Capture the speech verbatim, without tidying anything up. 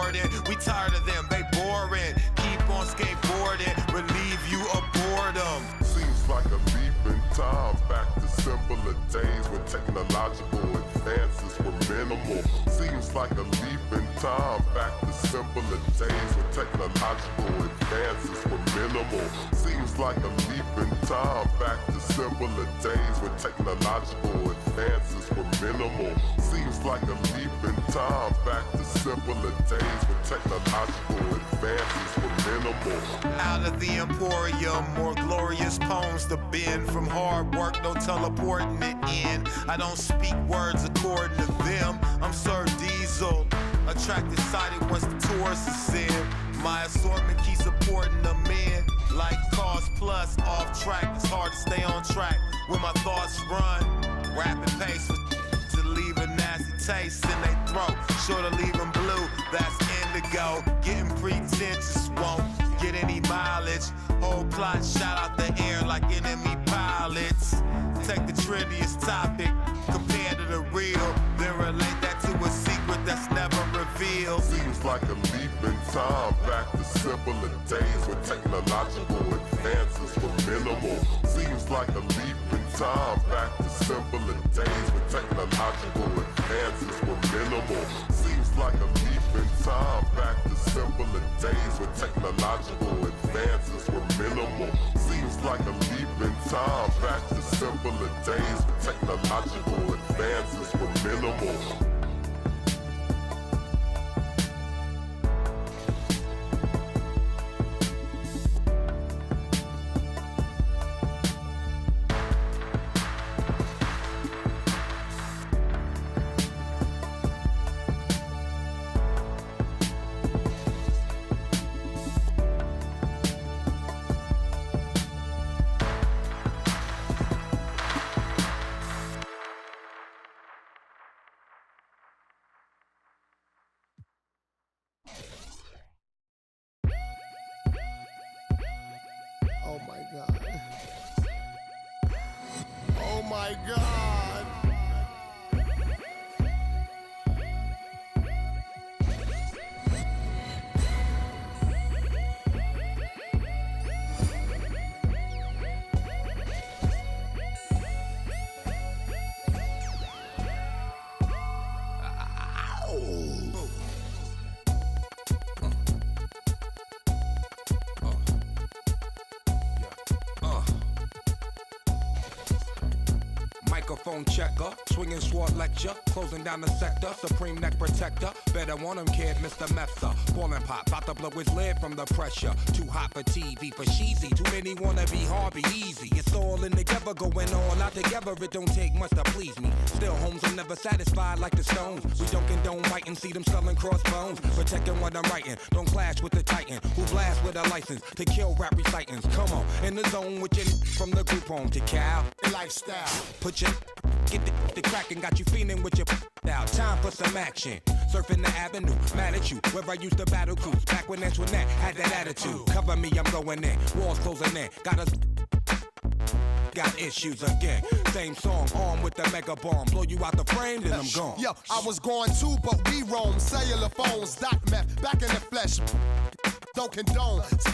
Jordan. We tired of them, they boring. Keep on skateboarding, relieve you of boredom. Seems like a leap in time, back to simpler days when technological advances were minimal. Seems like a leap in time, back to simpler days when technological advances were minimal. Seems like a leap in time, back to simpler days when technological advances were minimal. Seems like a leap in time, back to simpler days when technological advances were minimal. Out of the emporium, more glorious poems to bend. From hard work, no teleporting it in. I don't speak words according to them. I'm Sir Diesel, attracted sighted once the tourists is in. My assortment keeps supporting the men. Like Cars Plus, off track, it's hard to stay on track. When my thoughts run, rapid pace to leave a nasty taste in their throat. Sure to leave them blue, that's indigo. Getting pretentious won't get any mileage. Whole plot shot out the air like enemy pilots. Take the trendiest topic, compare to the real, then relate that to a secret that's never revealed. Seems like a leap in time, back to simpler days when technological advances were minimal. Seems like a leap in time, back to simpler days when technological advances were minimal. Seems like a leap in time, back to simpler days when technological advances were minimal. Seems like a leap in time, back to simpler days when technological advances were minimal. Oh my God. Oh my God. Microphone checker, swinging sword lecture, closing down the sector, supreme neck protector. Better want him, kid, Mister Mepsa. Ballin' pop, about to blow his lid from the pressure. Too hot for T V, for cheesy. Too many wanna be hard, be easy. It's all in together, going all out together. It don't take much to please me. Still, homes are never satisfied like the Stones. We don't condone biting, see them selling crossbones. Protecting what I'm writing, don't clash with the titan who blast with a license to kill rap recitants. Come on, in the zone with your from the group home to Cal. Lifestyle. Put your get the, the crackin', got you feeling with your now. Time for some action. Surfing the avenue, mad at you. Where I used to battle cruise, back when Antoinette had that attitude. Cover me, I'm going in. Walls closing in. Got us. Got issues again. Same song, armed with the mega bomb. Blow you out the frame, then I'm gone. Yo, I was going too, but we roam. Cellular phones, dot meth, back in the flesh. Don't condone.